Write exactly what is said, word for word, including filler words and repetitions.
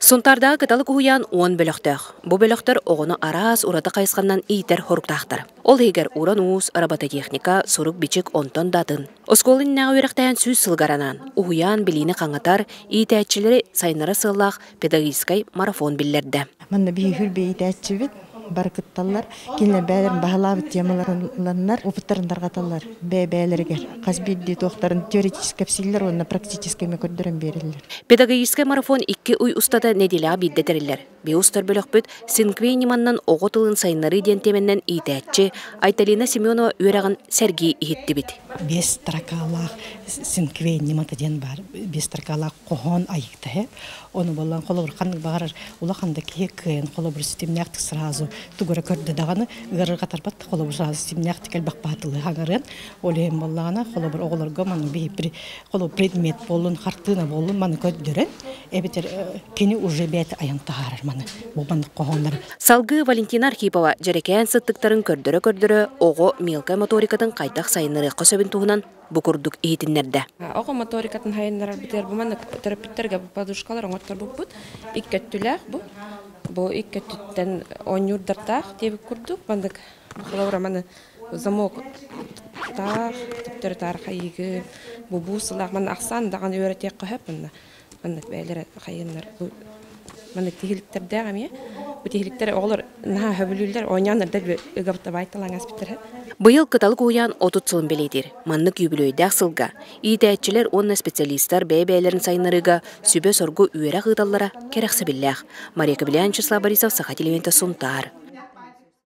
Сунтарда кыталы куян он бөлөктөх. Бу бөлөктөр оғыны арас урата кайысқаннан ийтер хоруктақтар. Ол егер уран уус, робототехника, сурук бичик онтон датын. Осколын нағы өректәйін сүз сылгаранан, уян билини қаңатар, ийтәтчілері сайнары сыллақ педагогическай марафон биллерді. Манна бейхүл бейтәтчі баркытталар, кине бәлерін бағалабыт темаларынланнар, опыттарындарға талар, бәлергер. Қазбидді тоқтарын теоретическі псилер, онына практическі мекөрдерін берілер. Педагогический марафон икки уй устата неделя биддетерілер. Бе устар бөлік бүт, Синквейниманнан оғытылын сайнары ден теменнен ийтәтчі Айталина Семенова өрағын сәргей ихетті бит. Бес тракалақ Синквейнимата ден бар, бес тракалақ қоған айықты. Оны болған қолы қанық бағарар, улақанды кейкін, қолы бір системнәқтік сразу тугура көрді дағаны, ғырырға тарпатты қолы бір сразу системнәқтік әлбақ батылы ғағырын. Олы ең болғана қолы бір оғыларға маны бейіп бір қолы предмет болын, қартына болын, маны көддірін. Әбетер кені уже бәті аянты ғарар маны, болбандық қоғандар. Салғы Валентина Архипова жәрекән сыттықтарын көрдірі-көрдірі оғы мелкі моторикатын қайтақ сайыныры қосабын туғынан бұқырдық ейтінлерді. Оғы моторикатын хайынлар бітер бұманы терапевтерге подушкалар оңаттар бұл бұд. Иккеттіләқ бұл. Бұл иккеттіттен он юрдартақ дебі күрдік. Бандық бұқылауыра маны замок тақ, тіптері тарқа егі, бұл бұсылақ. Маны ақсан даған өретек қөхіп бұнда. Бандық бәлері қайынлар. Маны тегіліктерді ағам е. Бұл тегіліктері оғылар наға хөбілілер ойнянларда үгабытта байталан аспектері. Быйыл кыталык уян отут сылын белейдер. Маннык юбилейдәк сылга. Ийтәтчілер онна специалисттар бәй-бәйлерін сайынырыга сүбе соргу үйәрі ғыдаллара керексе білләқ. Мария Кабелянчисла Борисов, Саха телевизионда Сунтар.